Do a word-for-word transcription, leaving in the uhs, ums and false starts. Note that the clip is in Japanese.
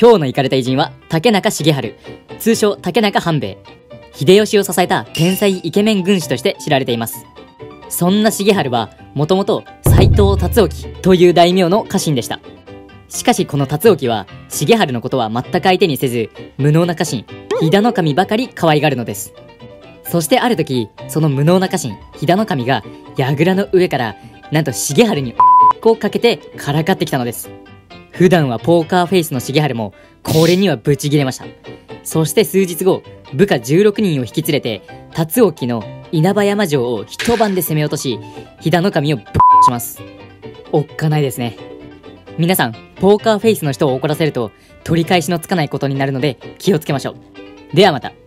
今日のイカれた偉人は竹中重治、通称竹中半兵衛。秀吉を支えた天才イケメン軍師として知られています。そんな重治はもともと斎藤達興という大名の家臣でした。しかしこの達興は重治のことは全く相手にせず、無能な家臣飛騨の神ばかり可愛がるのです。そしてある時、その無能な家臣飛騨の神が櫓の上からなんと重治にをかけてからかってきたのです。普段はポーカーフェイスの重治もこれにはブチギレました。そして数日後、部下じゅうろくにんを引き連れて達興の稲葉山城を一晩で攻め落とし、飛騨の神をぶっします。おっかないですね。皆さん、ポーカーフェイスの人を怒らせると取り返しのつかないことになるので気をつけましょう。ではまた。